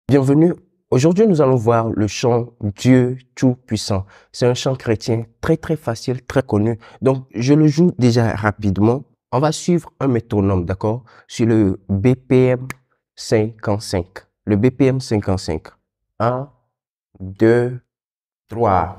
Bienvenue. Aujourd'hui, nous allons voir le chant Dieu Tout-Puissant. C'est un chant chrétien très facile, très connu. Donc, je le joue déjà rapidement. On va suivre un métronome, d'accord? Sur le BPM 55. Le BPM 55. 1, 2, 3.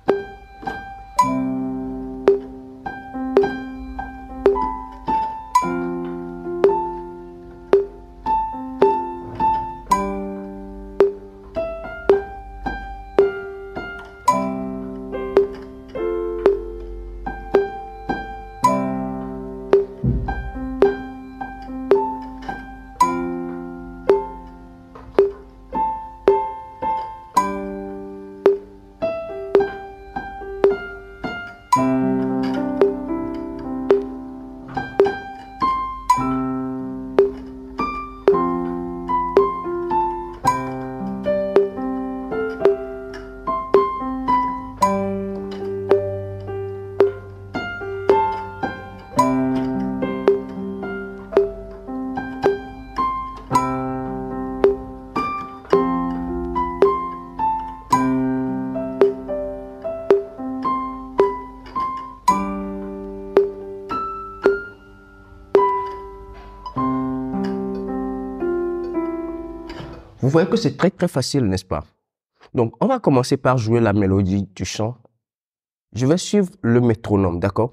Vous voyez que c'est très facile, n'est-ce pas? Donc, on va commencer par jouer la mélodie du chant. Je vais suivre le métronome, d'accord?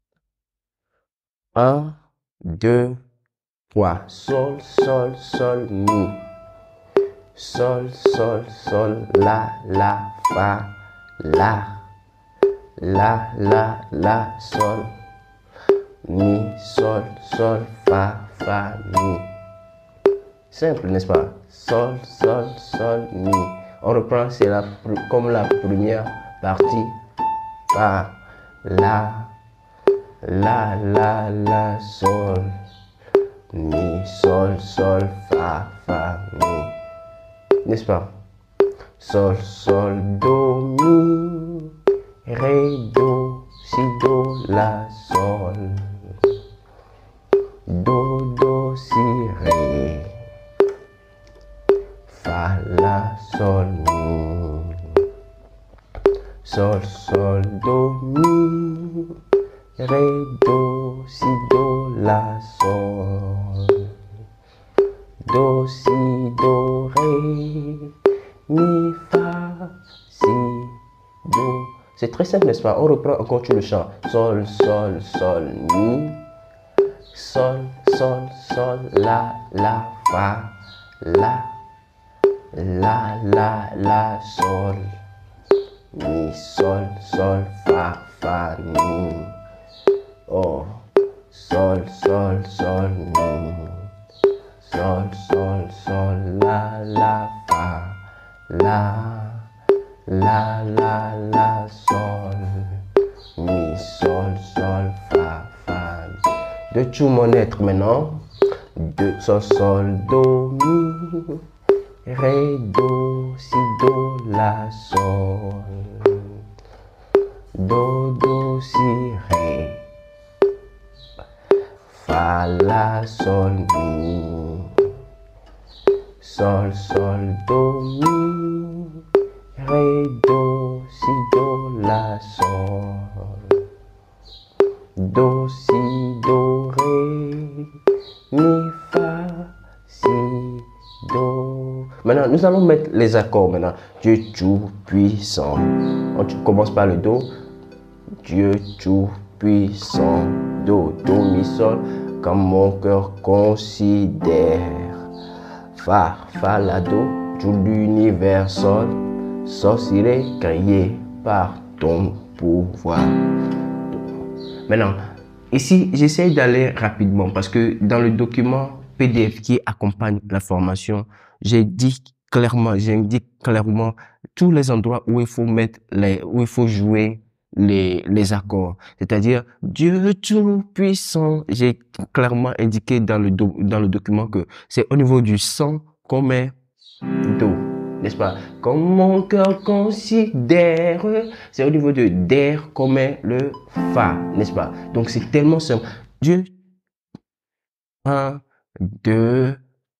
1, 2, 3. Sol, sol, sol, mi. Sol, sol, sol, la, fa, la, sol. Mi, sol, sol, fa, mi. Simple, n'est-ce pas? Sol, sol, sol, mi. On reprend, c'est comme la première partie. Fa, la, sol. Mi, sol, sol, fa, mi. N'est-ce pas? Sol, sol, do, mi, ré, do, si, do, la, sol. Do, si, ré. Fa, la, sol, mi. Sol, sol, do, mi, ré, do, si, do, la, sol. Do, si, do, ré, mi, fa, si, do. C'est très simple, n'est-ce pas? On reprend encore tout le chant. Sol, sol, sol, mi. Sol, sol, sol, la, fa, la, sol. Mi, sol, sol, fa, mi. Oh, sol, sol, sol, mi. Sol, sol, sol, la, fa, la, sol. Mi, sol, sol, fa, mi. De tout mon être maintenant. De sol, sol, do, mi. Ré, do, si, do, la, sol. Do, si, ré. Fa, la, sol, mi. Sol, sol, do, mi. Ré, do, si, do, la, sol. Do, si, do, ré. Mi, fa, si, do. Maintenant, nous allons mettre les accords maintenant. Dieu tout-puissant. On commence par le do. Dieu tout-puissant. Do, mi, sol. Comme mon cœur considère. Fa, la, do. Tout l'univers, sol. Sorcier créé par ton pouvoir. Maintenant, ici, j'essaie d'aller rapidement parce que dans le document PDF qui accompagne la formation, j'indique clairement tous les endroits où il faut où il faut jouer les accords. C'est-à-dire, Dieu tout-puissant, j'ai clairement indiqué dans le document que c'est au niveau du sang qu'on met do. N'est-ce pas? Comme mon cœur considère, c'est au niveau de der qu'on met le fa, n'est-ce pas? Donc c'est tellement simple. Dieu, 1, 2,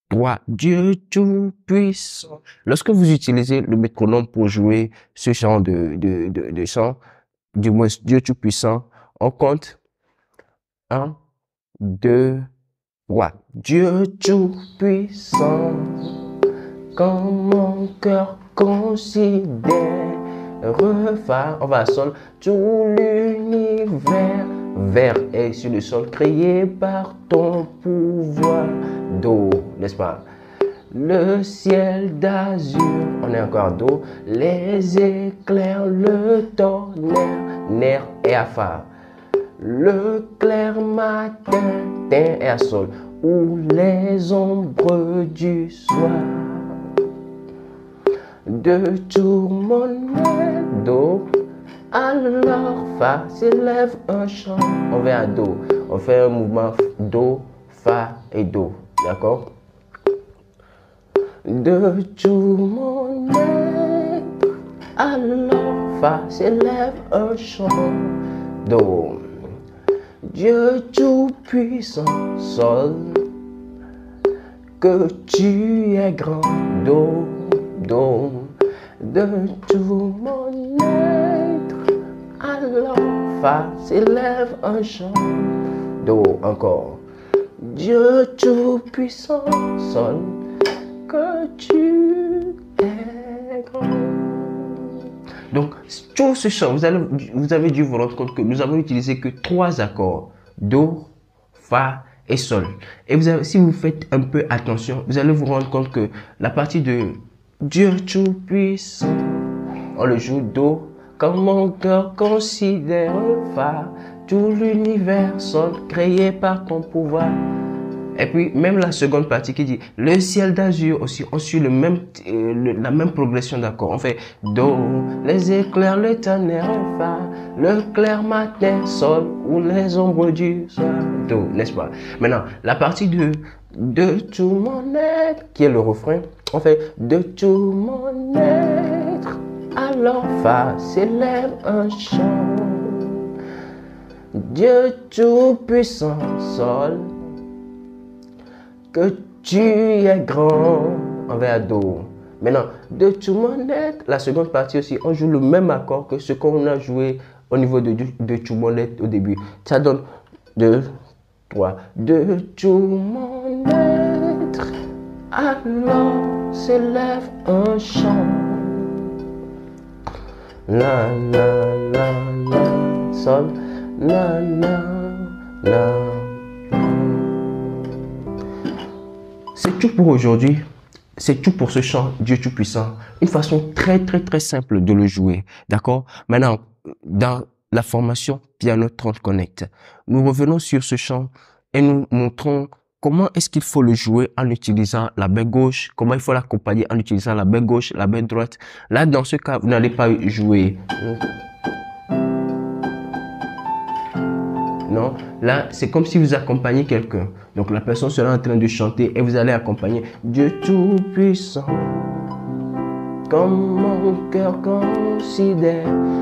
3. Dieu Tout-Puissant. Lorsque vous utilisez le métronome pour jouer ce genre de chant, du moins Dieu Tout-Puissant, on compte 1, 2, 3. Dieu Tout-Puissant, quand mon cœur considère, on va à sol, tout l'univers, vers est sur le sol, créé par ton pouvoir. Do, n'est-ce pas? Le ciel d'azur, on est encore do, les éclairs, le tonnerre, nerf et à fa. Le clair matin, tin et à sol, ou les ombres du soir. De tourmenter, do, alors fa s'élève un chant. On va à do, on fait un mouvement do, fa et do, d'accord? De tourmenter, alors fa s'élève un chant. Do, Dieu Tout-Puissant, sol, que tu es grand, do, do, de tout mon être, alors fa s'élève un chant, do, encore, Dieu Tout-Puissant, sol, que tu es grand. Donc, tout ce chant, vous avez dû vous rendre compte que nous avons utilisé que 3 accords, do, fa et sol. Et si vous faites un peu attention, vous allez vous rendre compte que la partie de Dieu Tout-Puissant, on le joue do, quand mon cœur considère fa, tout l'univers sol, créé par ton pouvoir. Et puis, même la seconde partie qui dit le ciel d'azur aussi, on suit la même progression d'accords. On fait do, les éclairs, le tonnerre, fa, le clair matin, sol, ou les ombres du soir, do, n'est-ce pas? Maintenant, la partie de tout mon être, qui est le refrain, on fait de tout mon être, alors fa s'élève un chant. Dieu Tout-Puissant, sol, que tu es grand, on va à do. Maintenant, de tout mon être, la seconde partie aussi, on joue le même accord que ce qu'on a joué au niveau de tout mon être au début. Ça donne 2, 3. De tout mon être, alors s'élève un chant. La, la, la, la, sol, la, la, la. C'est tout pour aujourd'hui. C'est tout pour ce chant Dieu Tout-Puissant. Une façon très simple de le jouer. D'accord? Maintenant, dans la formation Piano 30 Connect, nous revenons sur ce chant et nous montrons comment est-ce qu'il faut le jouer en utilisant la main gauche, comment il faut l'accompagner en utilisant la main gauche, la main droite. Là, dans ce cas, vous n'allez pas jouer. Non, là, c'est comme si vous accompagnez quelqu'un. Donc, la personne sera en train de chanter et vous allez accompagner Dieu Tout-Puissant. Comme mon cœur considère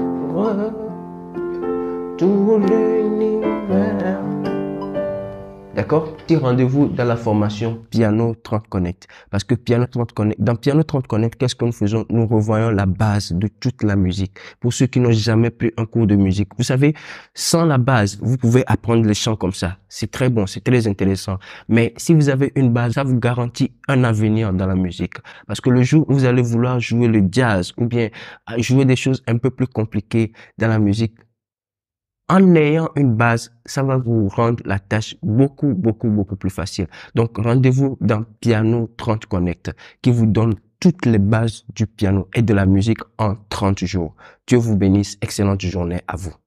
tout l'univers. D'accord? Petit rendez-vous dans la formation Piano 30 Connect. Parce que dans Piano 30 Connect, qu'est-ce que nous faisons? Nous revoyons la base de toute la musique. Pour ceux qui n'ont jamais pris un cours de musique, vous savez, sans la base, vous pouvez apprendre les chants comme ça. C'est très bon, c'est très intéressant. Mais si vous avez une base, ça vous garantit un avenir dans la musique. Parce que le jour où vous allez vouloir jouer le jazz ou bien jouer des choses un peu plus compliquées dans la musique, en ayant une base, ça va vous rendre la tâche beaucoup plus facile. Donc, rendez-vous dans Piano 30 Connect, qui vous donne toutes les bases du piano et de la musique en 30 jours. Dieu vous bénisse. Excellente journée à vous.